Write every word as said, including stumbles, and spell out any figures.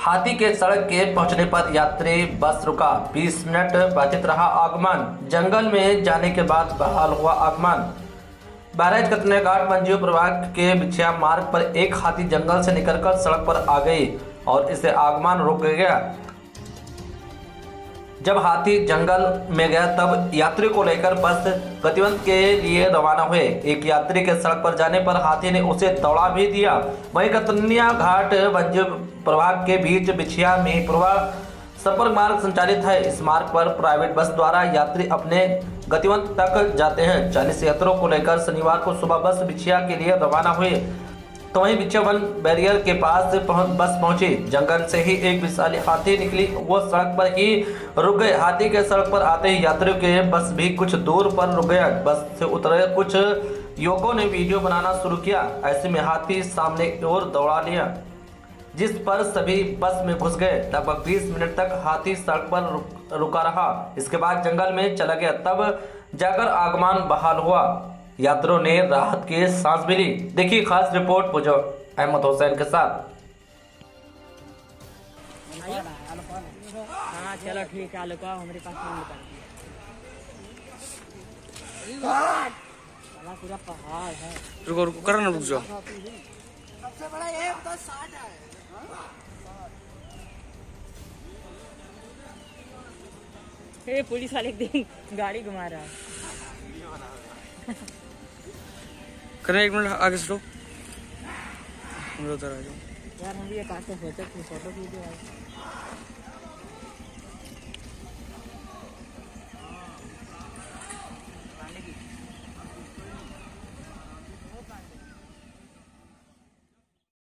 हाथी के सड़क के पहुंचने पर यात्री बस रुका, बीस मिनट बाधित रहा आगमन। जंगल में जाने के बाद बहाल हुआ आगमन। बहराइच कतरनिया घाट वन्यजीव प्रभाग के बिछिया मार्ग पर एक हाथी जंगल से निकलकर सड़क पर आ गई और इसे आगमन रुक गया। जब हाथी जंगल में गया तब यात्री को लेकर बस गतिविधि के लिए रवाना हुए। एक यात्री के सड़क पर जाने पर हाथी ने उसे दौड़ा भी दिया। वहीं कतरनिया घाट वन्यजीव प्रभाग के बीच बिछिया में पूर्वा संपर्क मार्ग संचालित है। इस मार्ग पर प्राइवेट बस द्वारा यात्री अपने गतिविधि तक जाते हैं। चालीस यात्रियों को लेकर शनिवार को सुबह बस बिछिया के लिए रवाना हुए तो वहीं बिछिया वन बैरियर के पास पहुंच, बस पहुंची। जंगल से ही एक विशाली हाथी निकली, वो सड़क पर ही रुक गए। हाथी के सड़क पर आते ही यात्रियों के बस भी कुछ दूर पर रुक गया। बस से उतरे कुछ युवकों ने वीडियो बनाना शुरू किया। ऐसे में हाथी सामने की ओर दौड़ा लिया, जिस पर सभी बस में घुस गए। लगभग बीस मिनट तक हाथी सड़क पर रुक, रुका रहा। इसके बाद जंगल में चला गया, तब जाकर आगमन बहाल हुआ। यात्रियों ने राहत की सांस भी ली। देखिए खास रिपोर्ट पुजो अहमद हुसैन के साथ। हाँ चलो ठीक है, लुका हमारे पास पूरा पहाड़ है। रुको रुको करो ना, रुक जाओ। सबसे बड़ा ये तो साठ है। ये पुलिस वाले दिन गाड़ी घुमा रहा है। करना एक मिनट आगे से, उधर आ जाओ यार। हम भी एक आते फोटो फोटो खींचे।